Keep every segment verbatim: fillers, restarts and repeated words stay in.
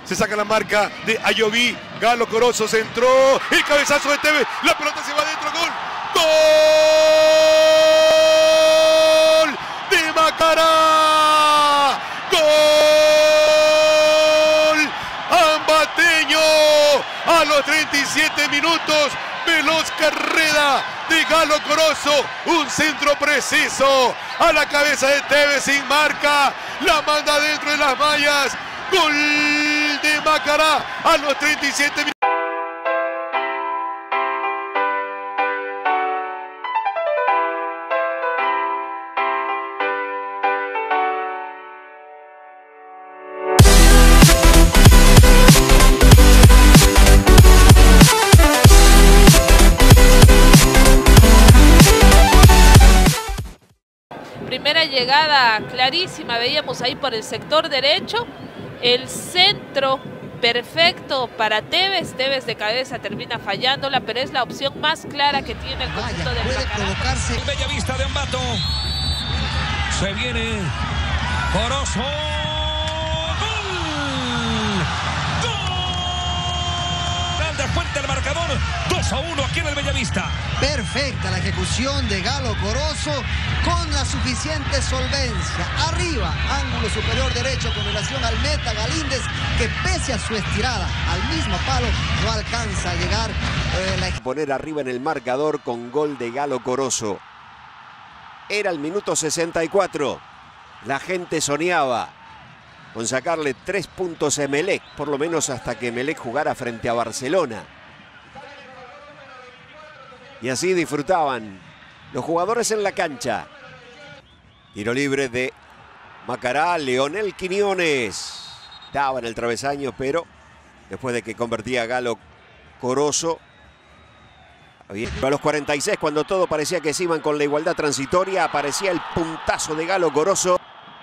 Se saca la marca de Ayoví. Galo Corozo se entró. El cabezazo de Tevez. La pelota se va adentro. Gol. ¡Gol! De Macará. ¡Gol! Ambateño. A los treinta y siete minutos. Veloz carrera de Galo Corozo. Un centro preciso. A la cabeza de Tevez sin marca. La manda dentro de las mallas. Gol de Macará a los treinta y siete minutos. Primera llegada clarísima, veíamos ahí por el sector derecho. El centro perfecto para Tevez. Tevez de cabeza termina fallándola, pero es la opción más clara que tiene el conjunto del Macará. Provocarse. Bella vista de Ambato. Se viene Corozo. De fuente el marcador, dos a uno aquí en el Bellavista. Perfecta la ejecución de Galo Corozo con la suficiente solvencia. Arriba, ángulo superior derecho con relación al meta Galíndez, que pese a su estirada al mismo palo no alcanza a llegar. Eh, la... Poner arriba en el marcador con gol de Galo Corozo. Era el minuto sesenta y cuatro. La gente soñaba con sacarle tres puntos a Emelec, por lo menos hasta que Emelec jugara frente a Barcelona. Y así disfrutaban los jugadores en la cancha. Tiro libre de Macará, Leonel Quiñones. Daba en el travesaño, pero después de que convertía a Galo Corozo. A los cuarenta y seis, cuando todo parecía que se iban con la igualdad transitoria, aparecía el puntazo de Galo Corozo.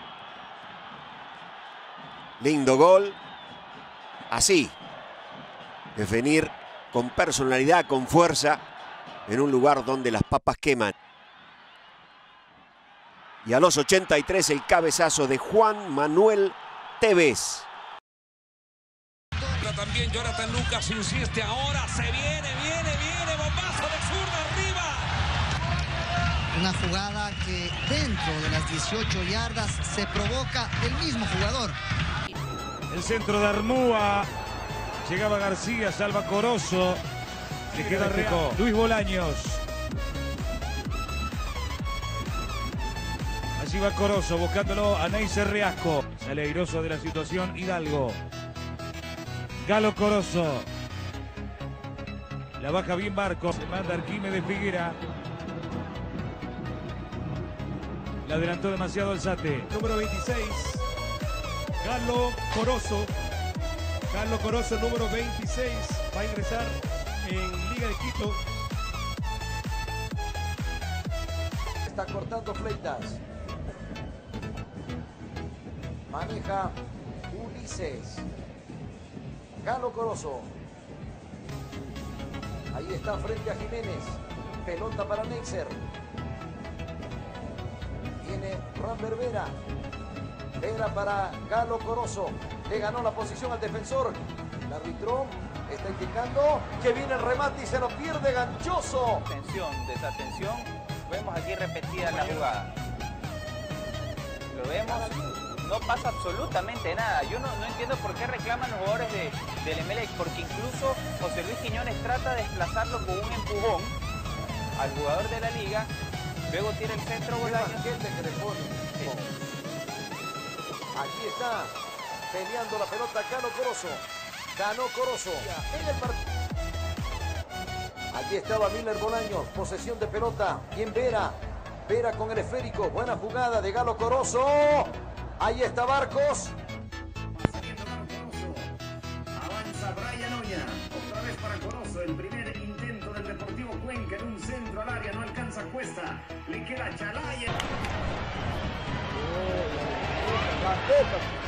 Lindo gol. Así. Definir con personalidad, con fuerza, en un lugar donde las papas queman. Y a los ochenta y tres el cabezazo de Juan Manuel Tevez. También Jonathan Lucas insiste ahora. Se viene, viene, viene. Bombazo de zurda arriba. Una jugada que dentro de las dieciocho yardas se provoca el mismo jugador. El centro de Armúa. Llegaba García, salva Corozo. Le queda rico. Luis Bolaños. Allí va Corozo buscándolo a Neisser Riasco. Sale airoso de la situación Hidalgo. Galo Corozo. La baja bien Barco. Se manda Arquímedes Figuera. La adelantó demasiado Alzate. Número veintiséis. Galo Corozo. Galo Corozo, número veintiséis. Va a ingresar en Liga de Quito. Está cortando Fleitas. Maneja Ulises. Galo Corozo. Ahí está frente a Jiménez. Pelota para Neisser. Viene Ramber Vera. Vera para Galo Corozo. Le ganó la posición al defensor. El árbitro está indicando que viene el remate y se lo pierde Ganchoso. Atención, desatención. Vemos aquí repetida la jugada. Lo vemos. No pasa absolutamente nada. Yo no, no entiendo por qué reclaman los jugadores de, del Emelec, porque incluso José Luis Quiñones trata de desplazarlo con un empujón al jugador de la liga. Luego tiene el centro Bolaños. Sí. Aquí está peleando la pelota Galo Corozo. Ganó Corozo en el partido. Aquí estaba Miller Bolaños. Posesión de pelota. Bien Vera. Vera con el esférico. Buena jugada de Galo Corozo. Ahí está Barcos. Avanza Brian Oña. Otra vez para Corozo. El primer intento del Deportivo Cuenca en un centro al área. No alcanza Cuesta. Le queda Chalaya. Oh,